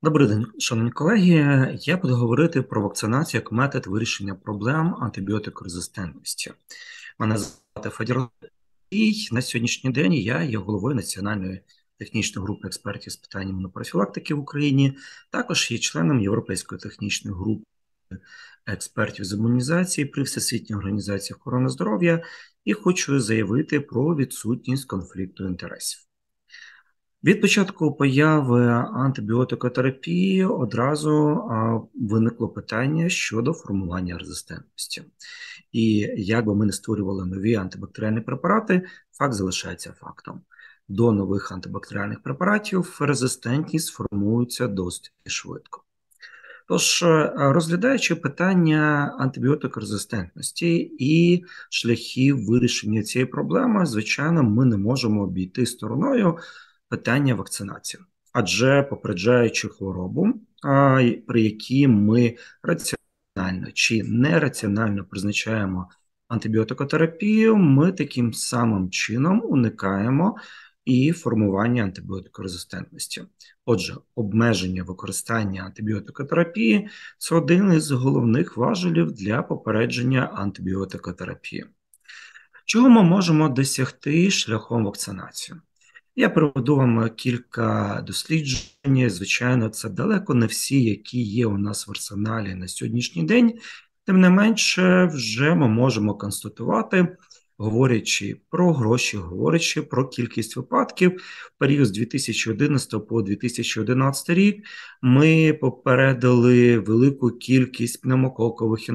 Добрий день, шановні колеги. Я буду говорити про вакцинацію як метод вирішення проблем антибіотикорезистентності. Мене звати Федір і на сьогоднішній день я є головою Національної технічної групи експертів з питань імунопрофілактики в Україні, також є членом Європейської технічної групи експертів з імунізації при Всесвітній організації охорони здоров'я і хочу заявити про відсутність конфлікту інтересів. Від початку появи антибіотикотерапії одразу виникло питання щодо формування резистентності. І як би ми не створювали нові антибактеріальні препарати, факт залишається фактом. До нових антибактеріальних препаратів резистентність формується досить швидко. Тож, розглядаючи питання антибіотикорезистентності і шляхів вирішення цієї проблеми, звичайно, ми не можемо обійти стороною питання вакцинації. Адже попереджаючи хворобу, при якій ми раціонально чи нераціонально призначаємо антибіотикотерапію, ми таким самим чином уникаємо і формування антибіотикорезистентності. Отже, обмеження використання антибіотикотерапії – це один із головних важелів для попередження антибіотикотерапії. Чого ми можемо досягти шляхом вакцинації? Я приведу вам кілька досліджень. Звичайно, це далеко не всі, які є у нас в арсеналі на сьогоднішній день. Тим не менше, вже ми можемо констатувати, говорячи про гроші, говорячи про кількість випадків, в період з 2011 по 2011 рік ми попередили велику кількість пневмококових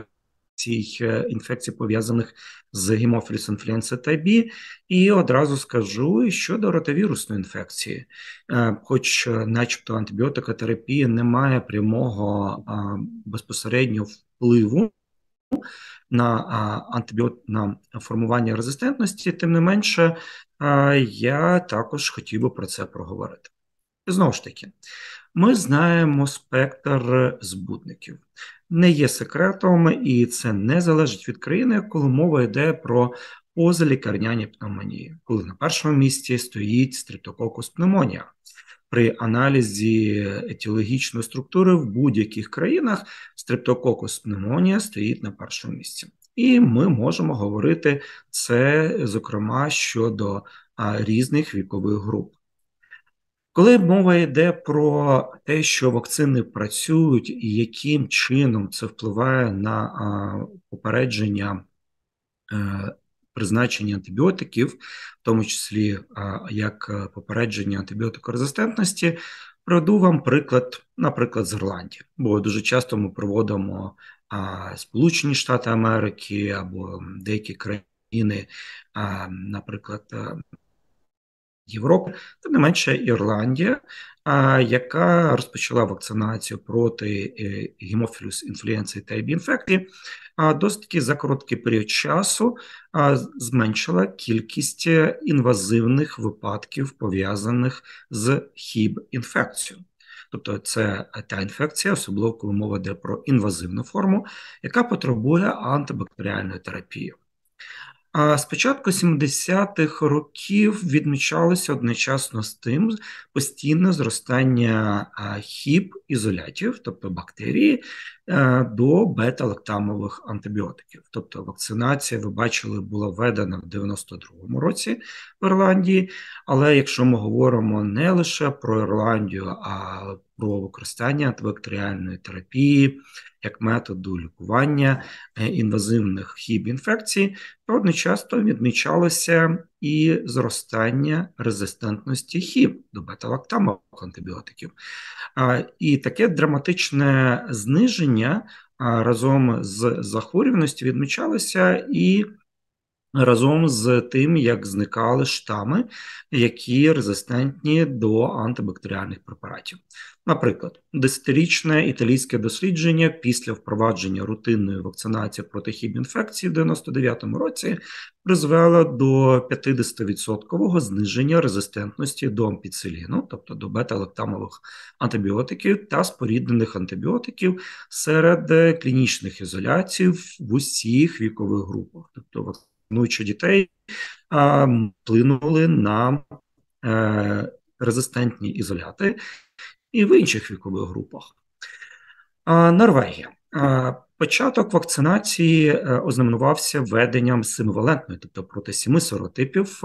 інфекцій, пов'язаних з гемофілус інфлюенса та Б, і одразу скажу щодо ротовірусної інфекції. Хоч начебто антибіотикотерапія не має прямого безпосереднього впливу на формування резистентності, тим не менше, я також хотів би про це проговорити. Знову ж таки, ми знаємо спектр збудників. Не є секретом, і це не залежить від країни, коли мова йде про позалікарняні пневмонії, коли на першому місці стоїть стрептококус пневмонія. При аналізі етіологічної структури в будь-яких країнах стрептококус пневмонія стоїть на першому місці. І ми можемо говорити це, зокрема, щодо різних вікових груп. Коли мова йде про те, що вакцини працюють і яким чином це впливає на попередження призначення антибіотиків, в тому числі як попередження антибіотикорезистентності, приведу вам приклад, наприклад, з Ірландії. Бо дуже часто ми проводимо Сполучені Штати Америки або деякі країни, наприклад, Європи, тим не менше Ірландія, яка розпочала вакцинацію проти гемофілус інфлюенції та ІБ-інфекції, досить таки за короткий період часу зменшила кількість інвазивних випадків, пов'язаних з ХІБ-інфекцією. Тобто це та інфекція, особливо коли мова йде про інвазивну форму, яка потребує антибактеріальної терапії. З початку 70-х років відмічалося одночасно з тим постійне зростання ХІБ-ізолятів, тобто бактерії, до бета-лактамових антибіотиків. Тобто вакцинація, ви бачили, була введена в 92-му році в Ірландії, але якщо ми говоримо не лише про Ірландію, а про використання антибактеріальної терапії як методу лікування інвазивних ХІБ-інфекцій, то одночасно відмічалося і зростання резистентності ХІБ до бета-лактамових антибіотиків. І таке драматичне зниження разом з захворюваністю відмічалося і разом з тим, як зникали штами, які резистентні до антибактеріальних препаратів. Наприклад, 10-річне італійське дослідження після впровадження рутинної вакцинації проти ХІБ-інфекції в 99-му році призвело до 50% зниження резистентності до ампіциліну, тобто до бета-лактамових антибіотиків та споріднених антибіотиків серед клінічних ізоляцій в усіх вікових групах. Тобто вакцинуючи дітей, вплинули на резистентні ізоляти, і в інших вікових групах. Норвегія. Початок вакцинації ознаменувався введенням семивалентної, тобто проти 7 серотипів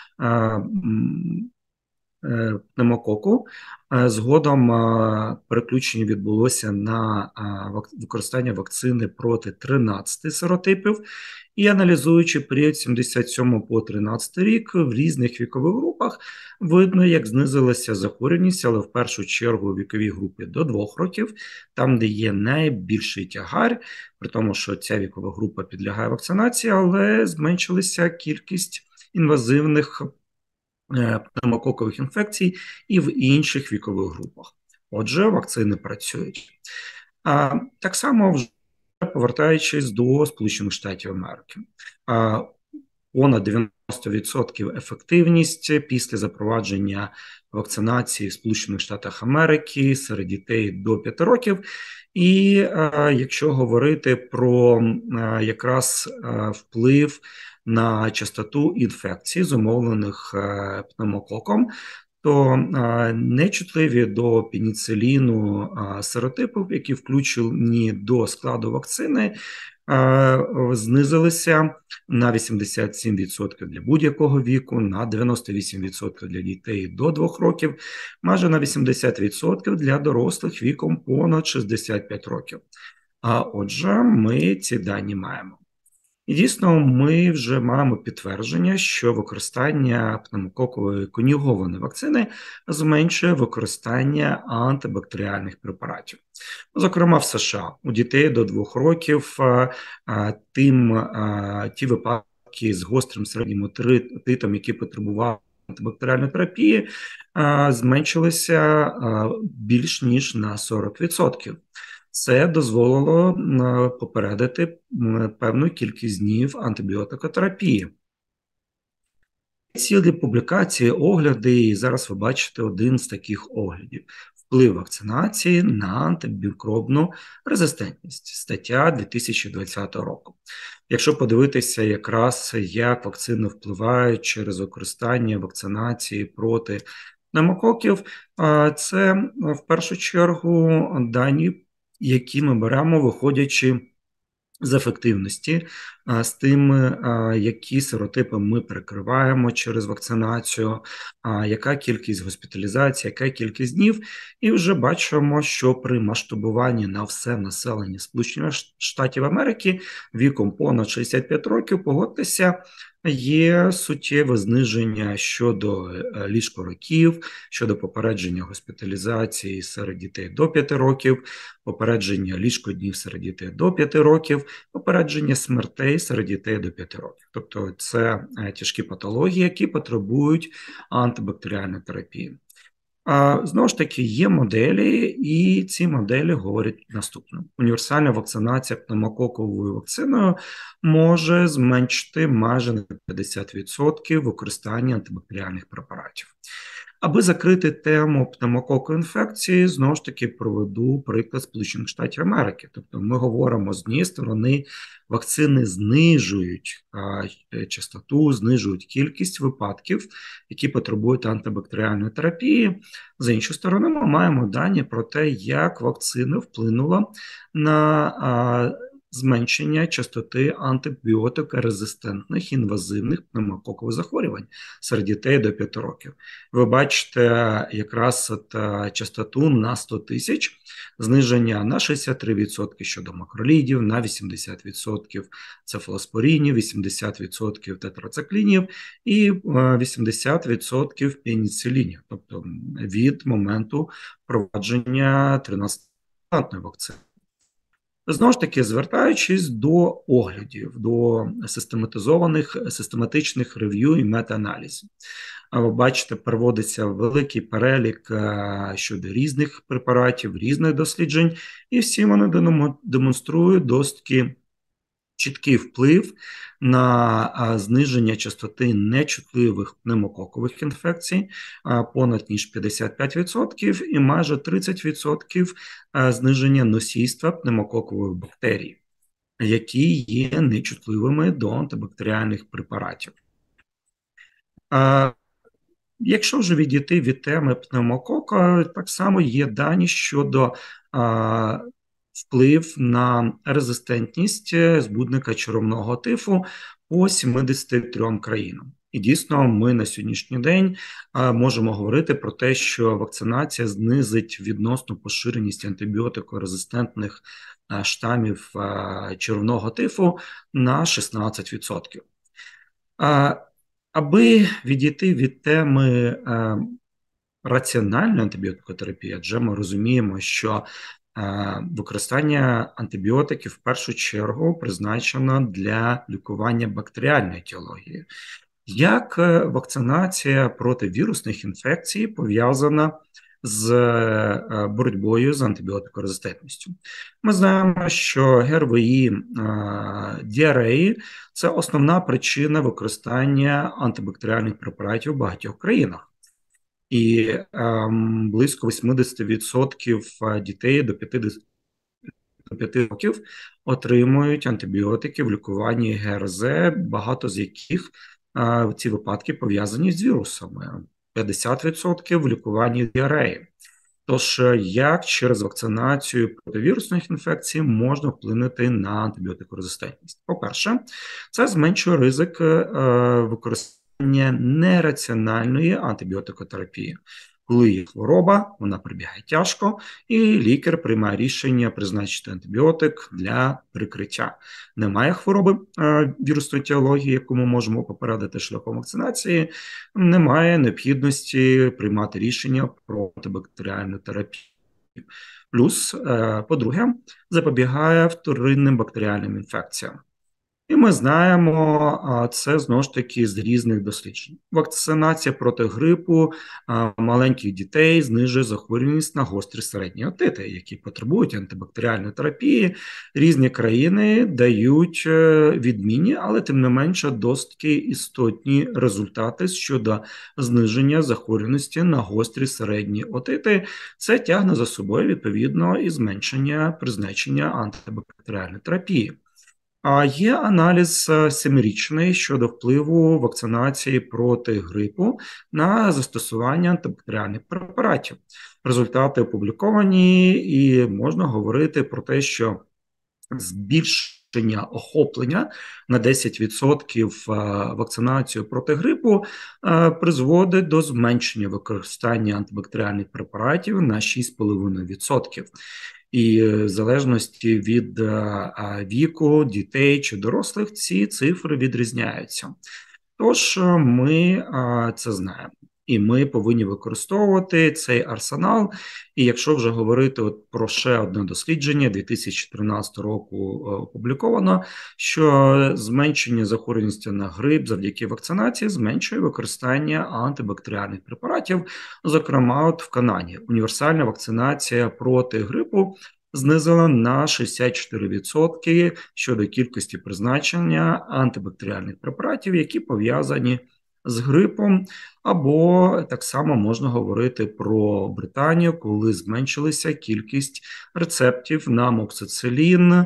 пневмококу. Згодом переключення відбулося на використання вакцини проти 13 серотипів. І аналізуючи період 77 по 13 рік в різних вікових групах, видно, як знизилася захворюваність, але в першу чергу у віковій групі до 2 років, там, де є найбільший тягар, при тому, що ця вікова група підлягає вакцинації, але зменшилася кількість інвазивних пневмококових інфекцій і в інших вікових групах. Отже, вакцини працюють. Так само, вже повертаючись до Сполучених Штатів Америки, понад 90% ефективність після запровадження вакцинації в Сполучених Штатах Америки серед дітей до 5 років. І якщо говорити про якраз вплив на частоту інфекцій, зумовлених пневмококом, то нечутливі до пеніциліну серотипів, які включені до складу вакцини, знизилися на 87% для будь-якого віку, на 98% для дітей до 2 років, майже на 80% для дорослих віком понад 65 років. Отже, ми ці дані маємо. І дійсно, ми вже маємо підтвердження, що використання пневмококової конюгованої вакцини зменшує використання антибактеріальних препаратів. Зокрема, в США у дітей до 2 років ті випадки з гострим середнім отитом, які потребували антибактеріальної терапії, зменшилися більш ніж на 40%. Це дозволило попередити певну кількість днів антибіотикотерапії. Цілі публікації, огляди, і зараз ви бачите один з таких оглядів. Вплив вакцинації на антимікробну резистентність. Стаття 2020 року. Якщо подивитися якраз, як вакцини впливають через використання вакцинації проти пневмококів, це в першу чергу дані, які ми беремо, виходячи з ефективності, з тим, які серотипи ми перекриваємо через вакцинацію, яка кількість госпіталізацій, яка кількість днів, і вже бачимо, що при масштабуванні на все населення Сполучених Штатів Америки віком понад 65 років, погодьтеся, є суттєве зниження щодо ліжко-років, щодо попередження госпіталізації серед дітей до 5 років, попередження ліжкоднів серед дітей до 5 років, попередження смертей серед дітей до 5 років. Тобто це тяжкі патології, які потребують антибактеріальної терапії. Знову ж таки, є моделі, і ці моделі говорять наступне. Універсальна вакцинація пневмококовою вакциною може зменшити майже на 50% використання антибактеріальних препаратів. Аби закрити тему пневмококової інфекції, знову ж таки проведу приклад Сполучених Штатів Америки. Тобто ми говоримо, з однієї сторони, вакцини знижують частоту, знижують кількість випадків, які потребують антибактеріальної терапії. З іншої сторони, ми маємо дані про те, як вакцина вплинула на зменшення частоти антибіотикорезистентних інвазивних пневмококових захворювань серед дітей до 5 років. Ви бачите якраз частоту на 100 тисяч, зниження на 63% щодо макролідів, на 80% цефалоспорінів, 80% тетрациклінів і 80% пеніцилінів, тобто від моменту впровадження 13-валентної вакцини. Знову ж таки, звертаючись до оглядів, до систематичних рев'ю і мета-аналізів. Ви бачите, проводиться великий перелік щодо різних препаратів, різних досліджень, і всі вони демонструють досить чіткий вплив на зниження частоти нечутливих пневмококових інфекцій, понад ніж 55% і майже 30% зниження носійства пневмококових бактерій, які є нечутливими до антибактеріальних препаратів. Якщо вже відійти від теми пневмокока, так само є дані щодо вплив на резистентність збудника черевного тифу по 73 країнам. І дійсно, ми на сьогоднішній день можемо говорити про те, що вакцинація знизить відносну поширеність антибіотикорезистентних штамів черевного тифу на 16%. Аби відійти від теми раціональної антибіотикотерапії, адже ми розуміємо, що використання антибіотиків в першу чергу призначено для лікування бактеріальної етіології. Як вакцинація проти вірусних інфекцій пов'язана з боротьбою з антибіотикорезистентністю? Ми знаємо, що ГРВІ, діареї – це основна причина використання антибактеріальних препаратів в багатьох країнах. І близько 80% дітей до 5 років отримують антибіотики в лікуванні ГРЗ, багато з яких ці випадки пов'язані з вірусами, 50% в лікуванні діареї. Тож, як через вакцинацію проти вірусних інфекцій можна вплинути на антибіотикорезистентність? По-перше, це зменшує ризик використання нераціональної антибіотикотерапії. Коли є хвороба, вона прибігає тяжко, і лікар приймає рішення призначити антибіотик для прикриття. Немає хвороби вірусної етіології, яку ми можемо попередити шляхом вакцинації, немає необхідності приймати рішення про антибактеріальну терапію. Плюс, по-друге, запобігає вторинним бактеріальним інфекціям. І ми знаємо це, знову ж таки, з різних досліджень. Вакцинація проти грипу маленьких дітей знижує захворюваність на гострі середні отити, які потребують антибактеріальної терапії. Різні країни дають відмінні, але тим не менше досить істотні результати щодо зниження захворюваності на гострі середні отити. Це тягне за собою, відповідно, і зменшення призначення антибактеріальної терапії. А є аналіз 7-річний щодо впливу вакцинації проти грипу на застосування антибактеріальних препаратів. Результати опубліковані, і можна говорити про те, що збільшення охоплення на 10% вакцинацію проти грипу призводить до зменшення використання антибактеріальних препаратів на 6,5%. І в залежності від віку дітей чи дорослих ці цифри відрізняються. Тож ми це знаємо. І ми повинні використовувати цей арсенал. І якщо вже говорити про ще одне дослідження 2013 року опубліковано, що зменшення захворюваності на грип завдяки вакцинації зменшує використання антибактеріальних препаратів. Зокрема, в Канаді універсальна вакцинація проти грипу знизила на 64% щодо кількості призначення антибактеріальних препаратів, які пов'язані з грипом, або так само можна говорити про Британію, коли зменшилася кількість рецептів на амоксицилін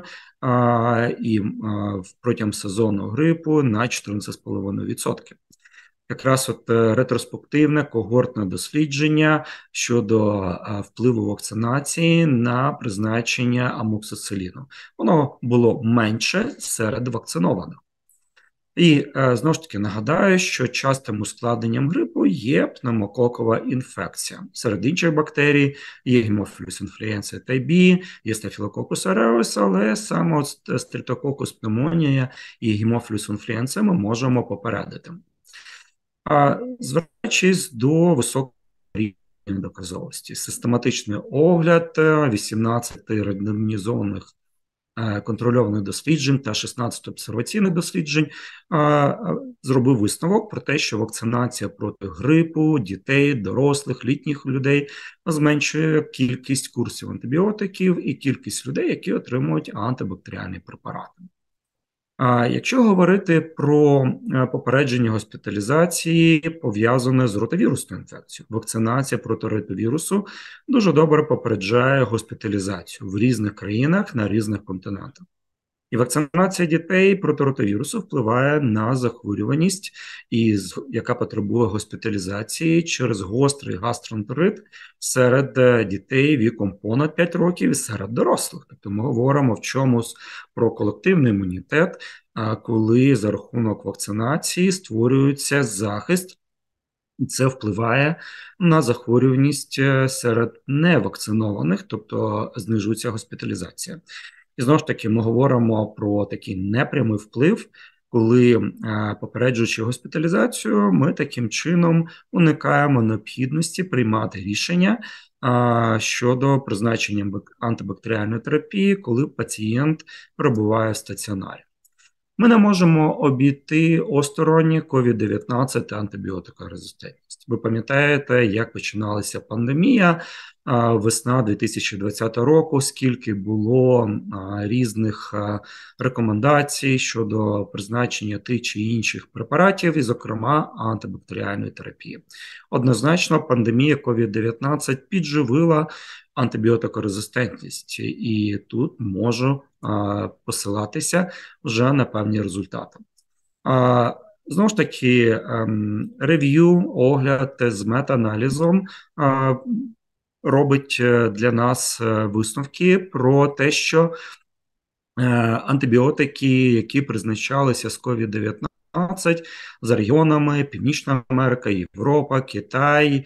протягом сезону грипу на 14,5%. Якраз ретроспективне когортне дослідження щодо впливу вакцинації на призначення амоксициліну. Воно було менше серед вакцинованих. І, знову ж таки, нагадаю, що частим ускладненням грипу є пневмококова інфекція. Серед інших бактерій є гемофілус інфлюенція type B, є стафілококус aureus, але саме стрептококус пневмонія і гемофілус інфлюенція ми можемо попередити. Звертаючись до високого рівня доказовості, систематичний огляд 18 рандомізованих контрольованих досліджень та 16 обсерваційних досліджень зробив висновок про те, що вакцинація проти грипу, дітей, дорослих, літніх людей зменшує кількість курсів антибіотиків і кількість людей, які отримують антибактеріальні препарати. Якщо говорити про попередження госпіталізації, пов'язане з ротавірусною інфекцією, вакцинація проти ротавірусу дуже добре попереджає госпіталізацію в різних країнах на різних континентах. І вакцинація дітей проти ротавірусу впливає на захворюваність, яка потребує госпіталізації через гострий гастроентерит серед дітей віком понад 5 років і серед дорослих. Тобто ми говоримо в чомусь про колективний імунітет, коли за рахунок вакцинації створюється захист, і це впливає на захворюваність серед невакцинованих, тобто знижується госпіталізація. І знову ж таки, ми говоримо про такий непрямий вплив, коли, попереджуючи госпіталізацію, ми таким чином уникаємо необхідності приймати рішення щодо призначення антибактеріальної терапії, коли пацієнт перебуває в стаціонарі. Ми не можемо обійти осторонні COVID-19 та антибіотикорезистентність. Ви пам'ятаєте, як починалася пандемія весна 2020 року, скільки було різних рекомендацій щодо призначення тих чи інших препаратів, і, зокрема, антибактеріальної терапії. Однозначно, пандемія COVID-19 підживила антибіотикорезистентність, і тут можу посилатися вже на певні результати. Знову ж таки, рев'ю, огляд з мета-аналізом робить для нас висновки про те, що антибіотики, які призначалися з COVID-19 за регіонами Північна Америка, Європа, Китай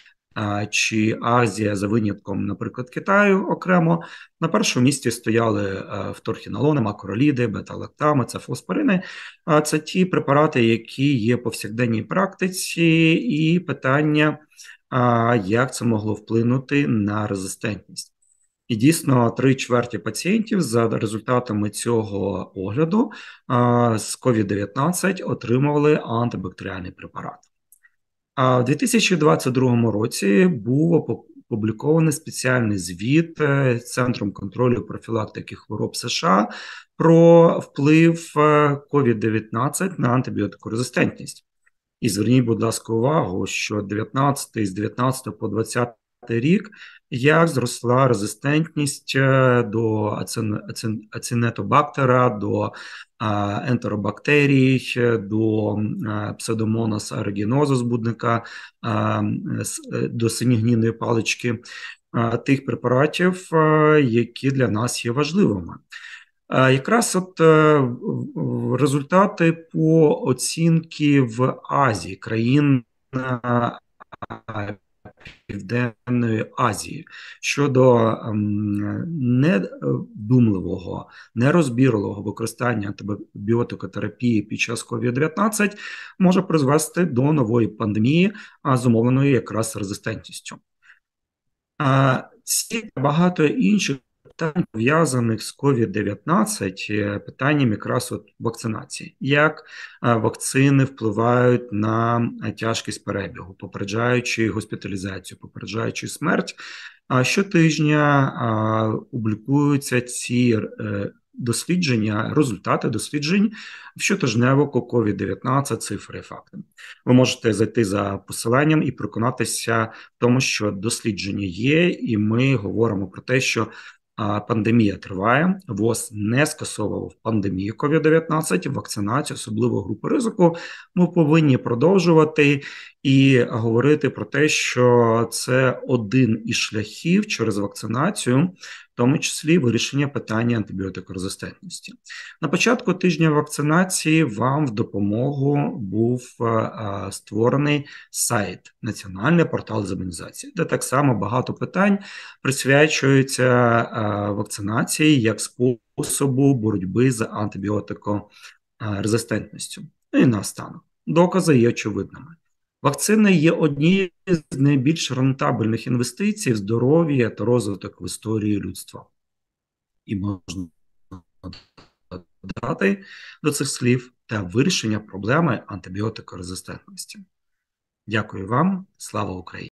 чи Азія за винятком, наприклад, Китаю окремо, на першому місці стояли вторхінолони, макроліди, бета-лактами, цефалоспорини. Це ті препарати, які є в повсякденній практиці, і питання, як це могло вплинути на резистентність. І дійсно, 3/4 пацієнтів за результатами цього огляду з COVID-19 отримували антибактеріальний препарат. А в 2022 році був опублікований спеціальний звіт Центром контролю і профілактики хвороб США про вплив COVID-19 на антибіотикорезистентність. І зверніть, будь ласка, увагу, що з 19 по 20 рік як зросла резистентність до ацинетобактера, до ентеробактерій, до псевдомонас аерuginosa збудника, до синьогнійної палички, тих препаратів, які для нас є важливими. Якраз от результати по оцінки в Азії, країн Південної Азії щодо недумливого, нерозбірливого використання антибіотикотерапії під час COVID-19 може призвести до нової пандемії, зумовленої якраз резистентністю. Ці багато інших питань, пов'язаних з COVID-19, питанням якраз от вакцинації. Як вакцини впливають на тяжкість перебігу, попереджаючи госпіталізацію, попереджаючи смерть. Щотижня публікуються ці дослідження, результати досліджень в щотижневику COVID-19, цифри і факти. Ви можете зайти за посиланням і переконатися в тому, що дослідження є, і ми говоримо про те, що пандемія триває, ВОЗ не скасовував пандемію COVID-19, вакцинацію, особливо групи ризику, ми повинні продовжувати і говорити про те, що це один із шляхів через вакцинацію, в тому числі вирішення питання антибіотикорезистентності. На початку тижня вакцинації вам в допомогу був створений сайт Національний портал з імунізації, де так само багато питань присвячуються вакцинації як способу боротьби з антибіотикорезистентністю. І наостанок, докази є очевидними. Вакцини є однією з найбільш рентабельних інвестицій в здоров'я та розвиток в історії людства. І можна додати до цих слів та вирішення проблеми антибіотикорезистентності. Дякую вам. Слава Україні!